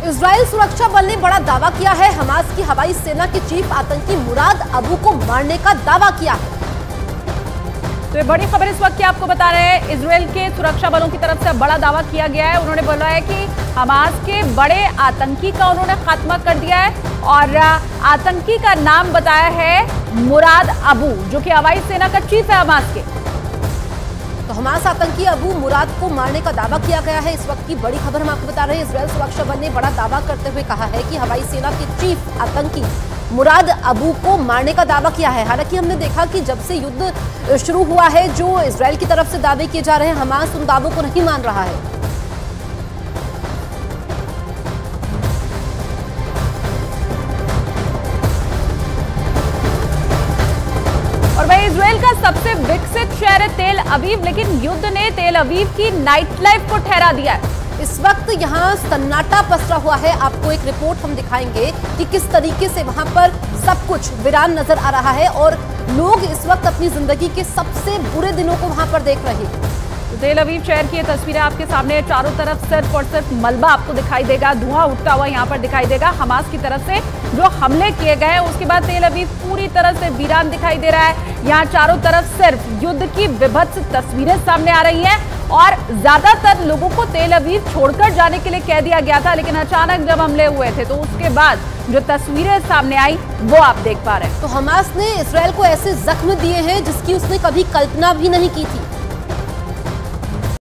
Israel सुरक्षा बल ने बड़ा दावा किया है। हमास की हवाई सेना के चीफ आतंकी मुराद अबू को मारने का दावा किया है। तो ये बड़ी खबर इस वक्त की आपको बता रहे हैं, इजराइल के सुरक्षा बलों की तरफ से बड़ा दावा किया गया है। उन्होंने बोला है कि हमास के बड़े आतंकी का उन्होंने खात्मा कर दिया है और आतंकी का नाम बताया है मुराद अबू, जो कि हवाई सेना का चीफ है हमास के। तो हमास आतंकी अबू मुराद को मारने का दावा किया गया है। इस वक्त की बड़ी खबर हम आपको बता रहे हैं, इजराइल सुरक्षा बल ने बड़ा दावा करते हुए कहा है कि हवाई सेना के चीफ आतंकी मुराद अबू को मारने का दावा किया है। हालांकि हमने देखा कि जब से युद्ध शुरू हुआ है, जो इजराइल की तरफ से दावे किए जा रहे हैं, हमास उन दावों को नहीं मान रहा है। और वही इजराइल का सबसे विकसित शहर है तेल अवीव, लेकिन युद्ध ने तेल अवीव की नाइट लाइफ को ठहरा दिया है। इस वक्त यहाँ सन्नाटा पसरा हुआ है। आपको एक रिपोर्ट हम दिखाएंगे कि किस तरीके से वहां पर सब कुछ वीरान नजर आ रहा है और लोग इस वक्त अपनी जिंदगी के सबसे बुरे दिनों को वहां पर देख रहे हैं। तो तेल अवीव शहर की ये तस्वीरें आपके सामने, चारों तरफ सिर्फ और सिर्फ मलबा आपको दिखाई देगा, धुआं उठता हुआ यहाँ पर दिखाई देगा। हमास की तरफ से जो हमले किए गए, उसके बाद तेल अवीव पूरी तरह से वीरान दिखाई दे रहा है। यहाँ चारों तरफ सिर्फ युद्ध की विभत्स तस्वीरें सामने आ रही हैं और ज्यादातर लोगों को तेल अवीव छोड़कर जाने के लिए कह दिया गया था, लेकिन अचानक जब हमले हुए थे तो उसके बाद जो तस्वीरें सामने आई वो आप देख पा रहे हैं। तो हमास ने इजराइल को ऐसे जख्म दिए हैं जिसकी उसने कभी कल्पना भी नहीं की थी।